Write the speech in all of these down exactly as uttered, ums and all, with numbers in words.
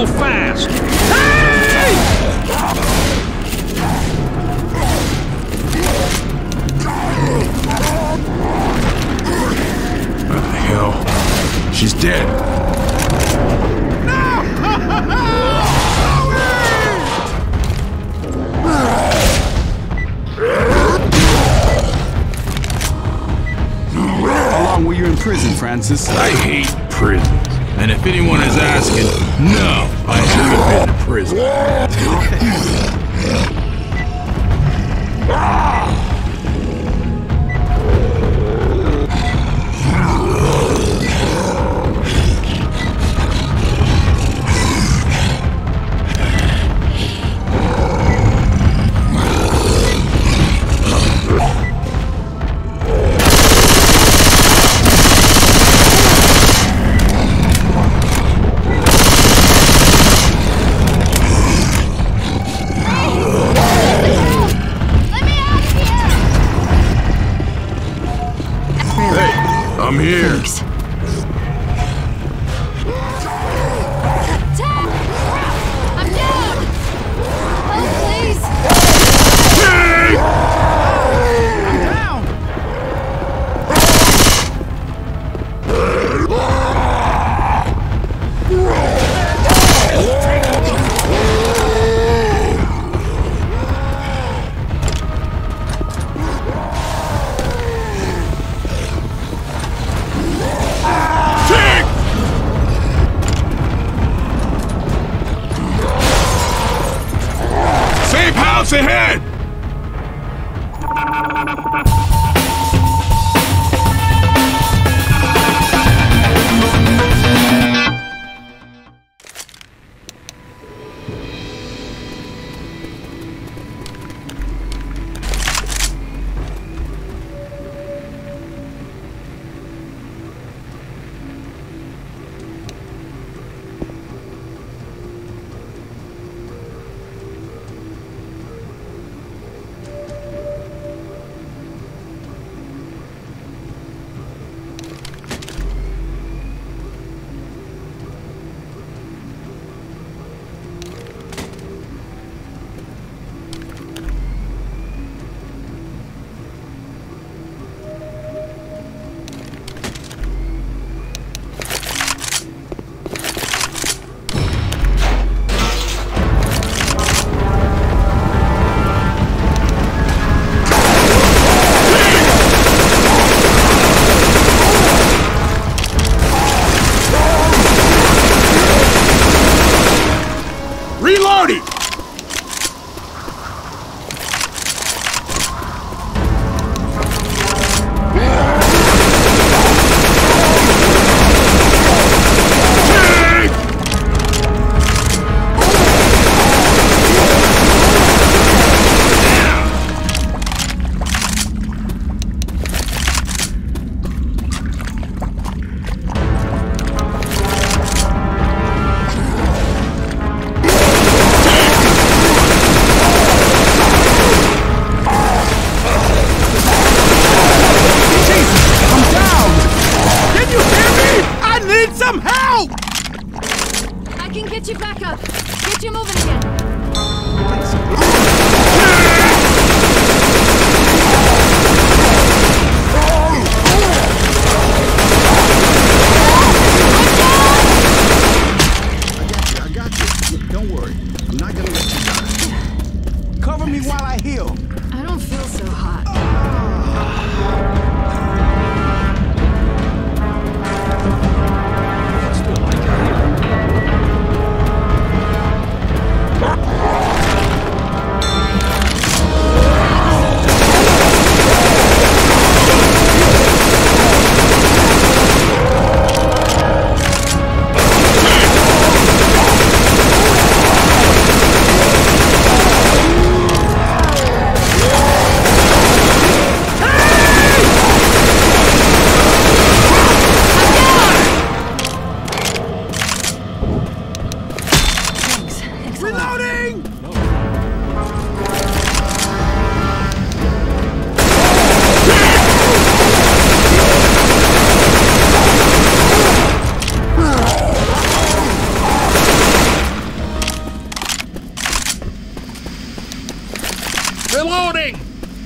so fast? Hey! What the hell? She's dead. How long were you in prison, Francis? I hate prisons. And if anyone is asking, no, I haven't been to prison. I'm here. Thanks. I'm down! Help, please! I'm down! House ahead! Reloading! Some help! I can get you back up. Get you moving again. I got you. Don't worry. I'm not gonna let you die. Cover me while I heal. I don't feel so hot. Hey! Reloading!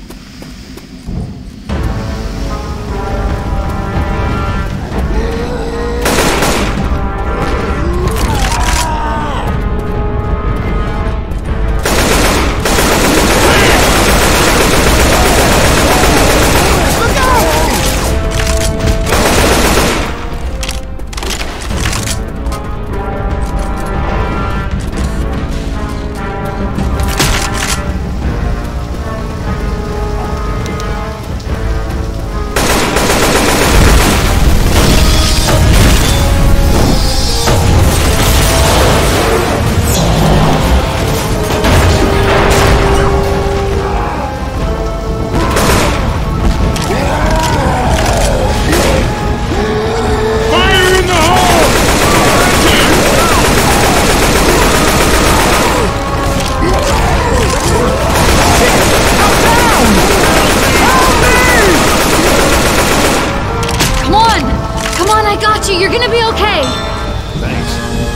You're gonna be okay. Thanks.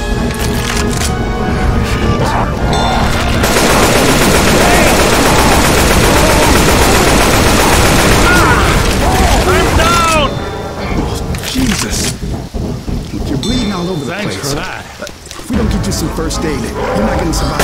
I'm down! Oh, Jesus. Look, you're bleeding all over the Thanks place. for that. Uh, if we don't get you some first aid, you're not gonna survive.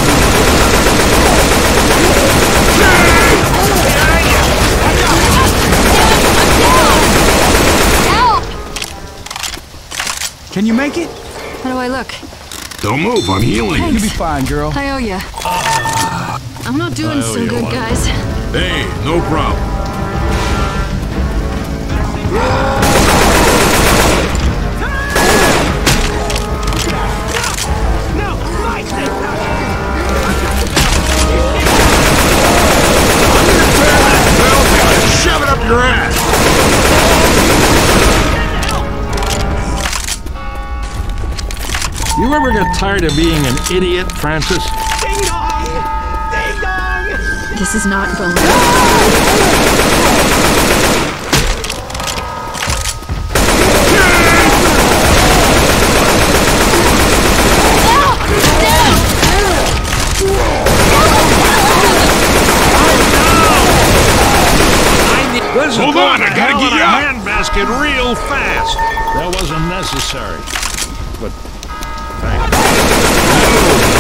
Can you make it? How do I look? Don't move, I'm healing. You'll be fine, girl. I owe ya. I'm not doing I owe so you good, one. guys. Hey, no problem. Shove it up your ass! You ever get tired of being an idiot, Francis? Ding dong! Ding dong! This is not going. Hold on, I gotta get you up! Handbasket real fast. That wasn't necessary. But thanks.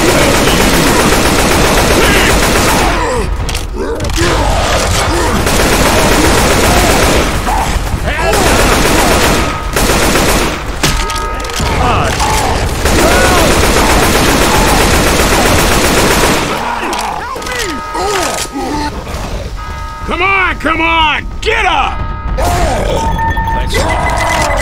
Come on, come on! Get up! Thanks a lot.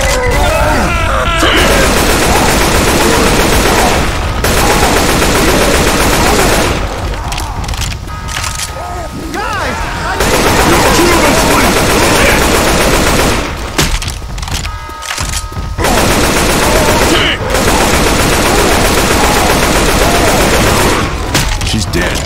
She's dead.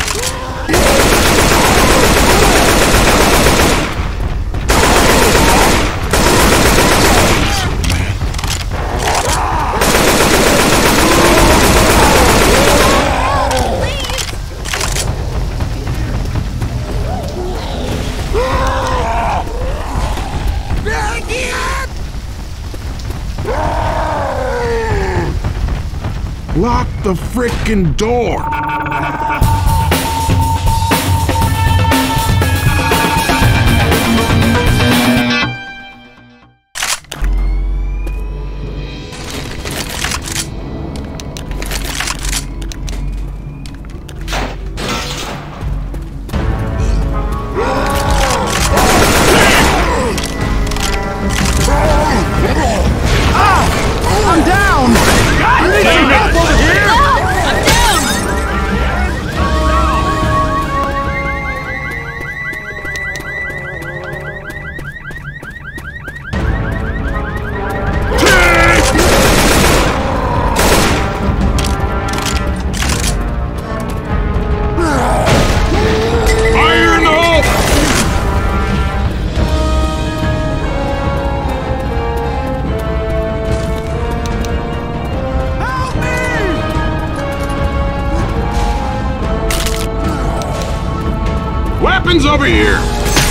Lock the frickin' door! I'm down! I need some help over here! I'm down! Weapons over here!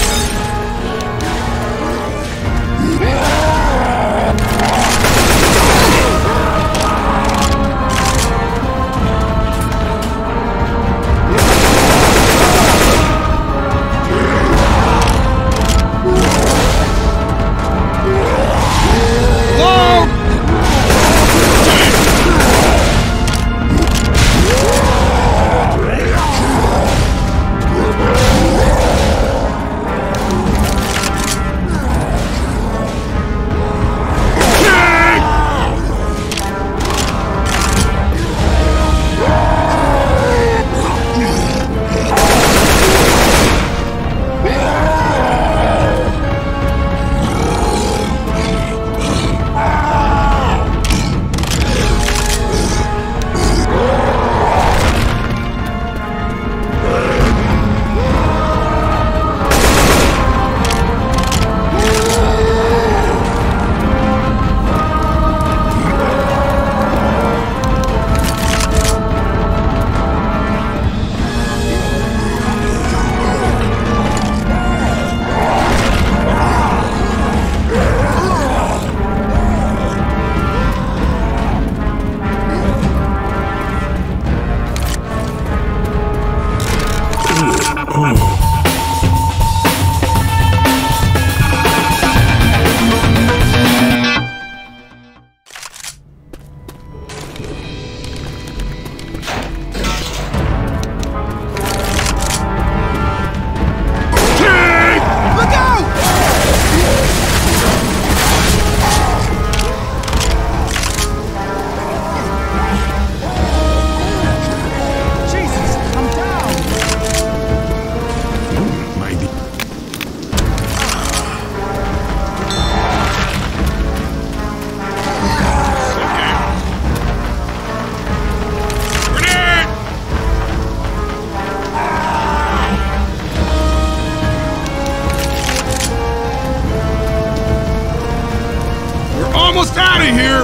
Almost out of here!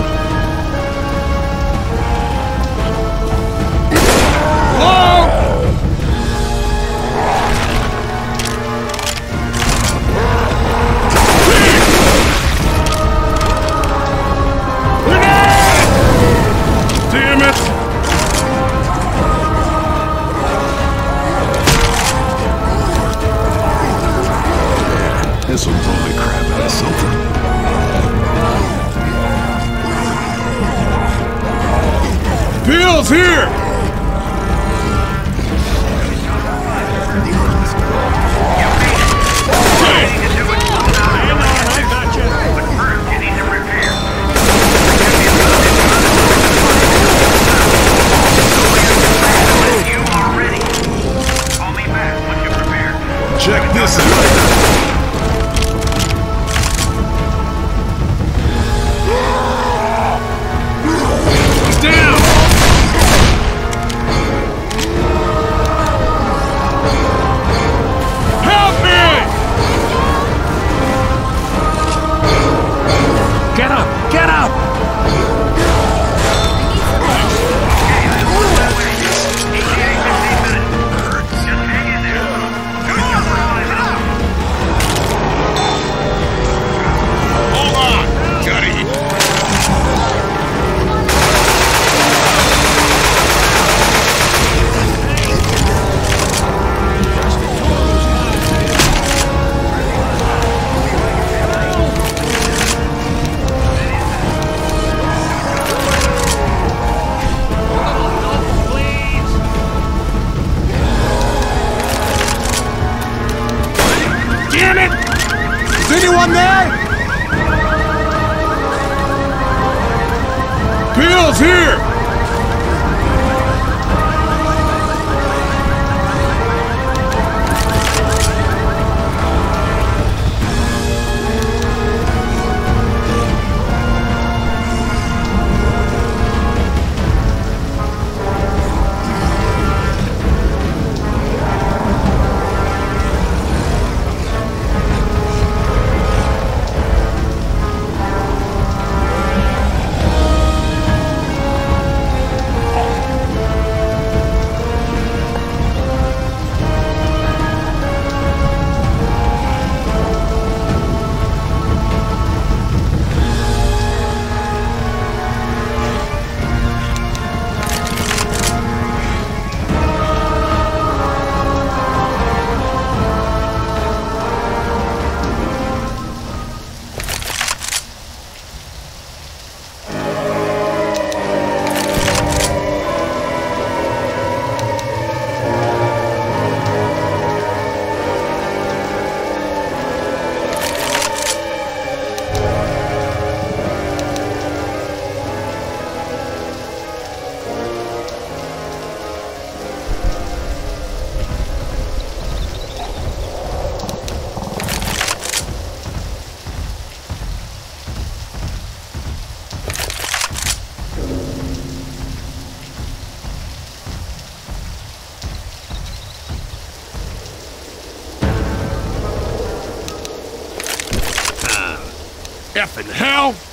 Hello? Damn it! This'll blow the crap out of something. Bill's here! Check this out. Down! effing hell!